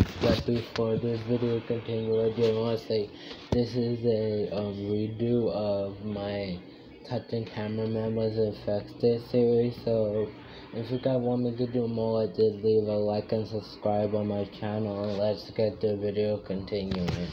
But before this video continues, I just want to say this is a redo of my Touching Cameraman was affected series. So if you guys want me to do more, just leave a like and subscribe on my channel. Let's get the video continuing.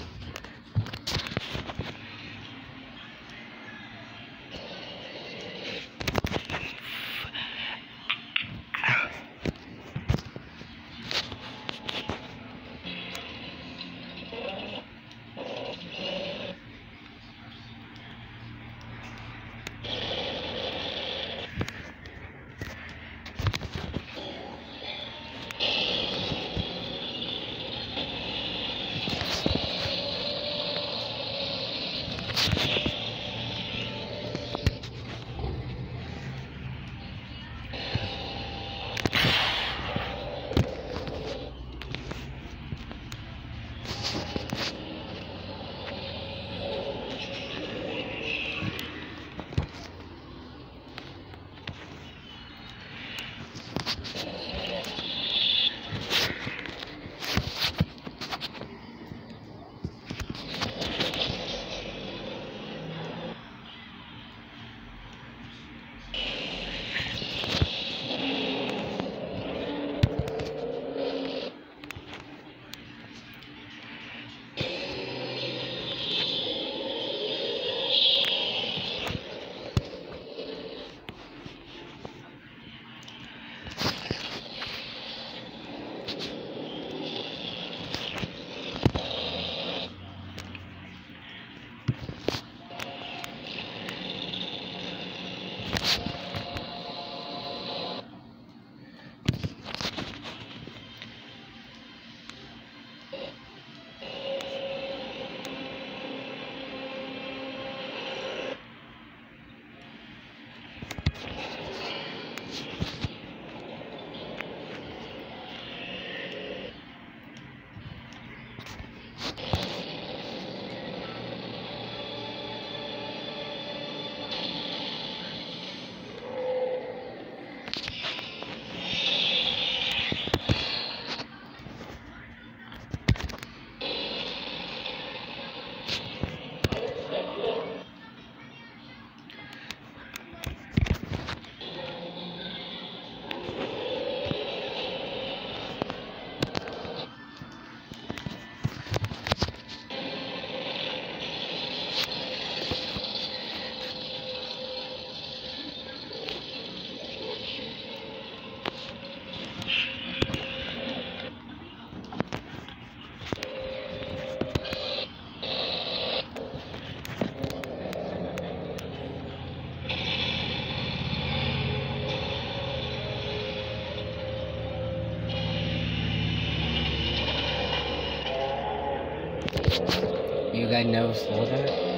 You guys never saw that?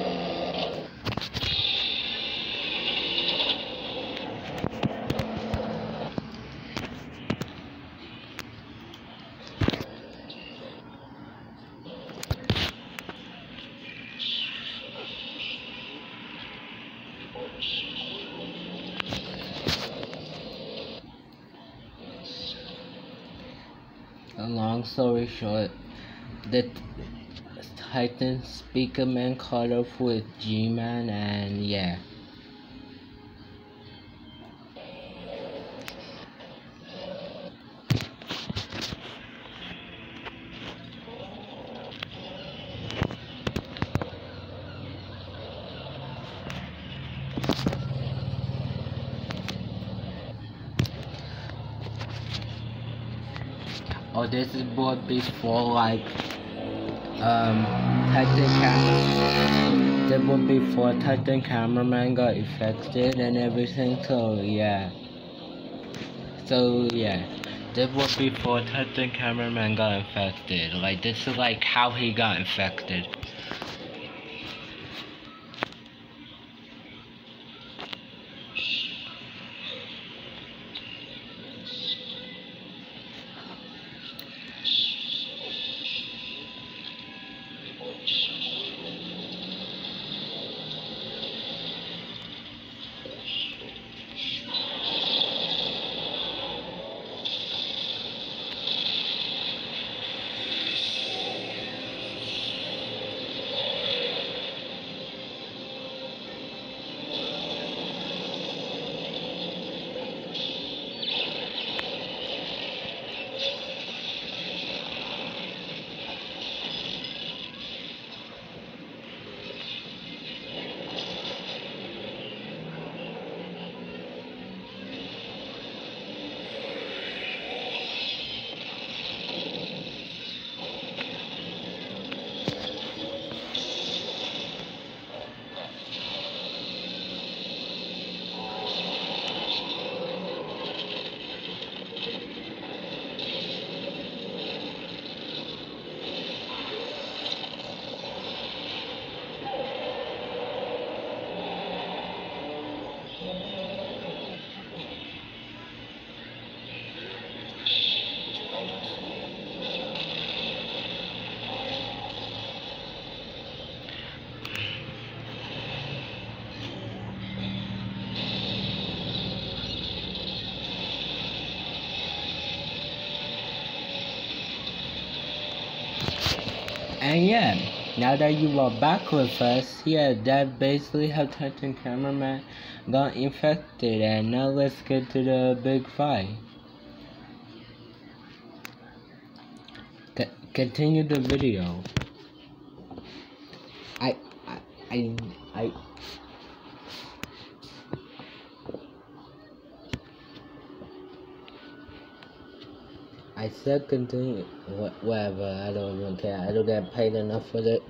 A long story short, the Titan Speaker Man caught up with G-Man, and yeah. Oh, this is bought before, like, That was before Titan Cameraman got affected and everything, so yeah. That was before Titan Cameraman got infected. Like, this is like how he got infected. And yeah, now that you are back with us, yeah, that basically how Titan Cameraman got infected. And now let's get to the big fight. Continue the video. I said continue. Whatever. I don't even care. I don't get paid enough for it.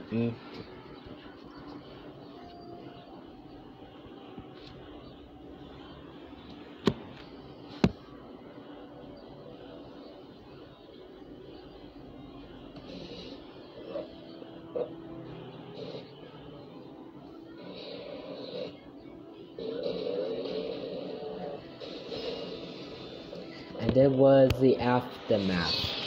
And there was the aftermath.